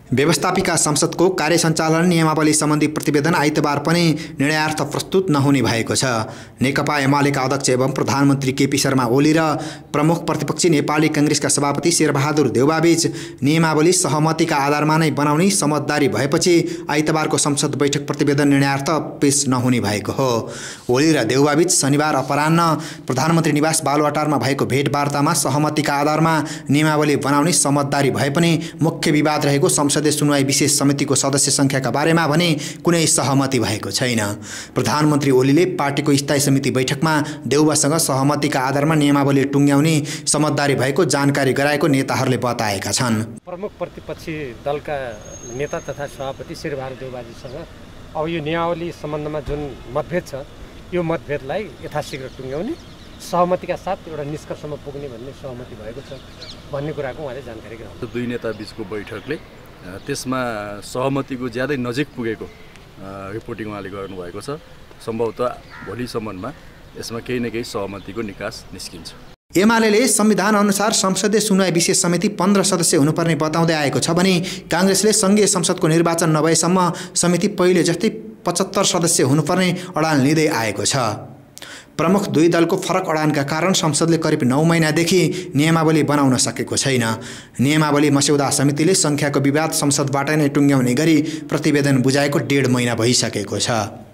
व्यवस्थापिका संसदको कार्यसञ्चालन नियमावली सम्बन्धी प्रतिवेदन आइतबार पनि निर्णयार्थ प्रस्तुत नहुने भएको छ। नेकपा एमालेका अध्यक्ष एवं प्रधानमन्त्री केपी शर्मा ओली र प्रमुख प्रतिपक्षी नेपाली कांग्रेसका सभापति शेरबहादुर देउवाबीच नियमावली सहमतिका आधारमा नै बनाउने समझदारी भएपछि आइतबारको संसद बैठक प्रतिवेदन निर्णयार्थ पेश नहुने भएको हो। ओली र देउवाबीच शनिबार अपराह्न प्रधानमन्त्री निवास बालुवाटारमा भएको भेटवार्तामा सहमतिका आधारमा नियमावली बनाउने समझदारी भए पनि मुख्य विवाद रहेको संसदीय सुनवाई विशेष समितिको सदस्य संख्याका बारेमा भने कुनै सहमति भएको छैन। प्रधानमन्त्री ओलीले पार्टीको स्थायी समिति बैठकमा देउवासँग सहमतिका आधारमा नियमावली टुङ्ग्याउने समझदारी भएको जानकारी गराएको नेताहरूले बताएका छन्। प्रमुख प्रतिपक्षी दलका नेता तथा सभापति शेरबहादुर देउवाजीसँग अब यो नियमावली सम्बन्धमा जुन मतभेद छ यो मतभेदलाई यथाशीघ्र टुङ्ग्याउने सहमतिका साथ एउटा निष्कर्षमा पुग्ने भन्ने सहमति भएको छ भन्ने कुराको उहाँले जानकारी गराउनु। दुई नेता बीचको बैठकले त्यसमा सहमतिको ज्यादै नजिक पुगेको रिपोर्टिङ उहाँले गर्नुभएको छ। सम्भवतः भोलिसम्ममा यसमा केही न केही सहमतिको निकास निस्किन्छ। एमाले संविधान अनुसार संसदीय सुनवाई विशेष समिति 15 सदस्य हुनुपर्ने बताउँदै आएको छ भने कांग्रेसले संघीय संसदको निर्वाचन नभएसम्म समिति पहिले जस्तै 75 सदस्य हुनुपर्ने अडान लिँदै आएको छ। प्रमुख दुई दलको फरक अडानका कारण संसदले करिब 9 महिनादेखि नियमावली बनाउन सकेको छैन। नियमावली मस्यौदा समितिले संख्याको विवाद संसदबाट नै टुङ्ग्याउने गरी प्रतिवेदन बुझाएको 1.5 महिना भइसकेको छ।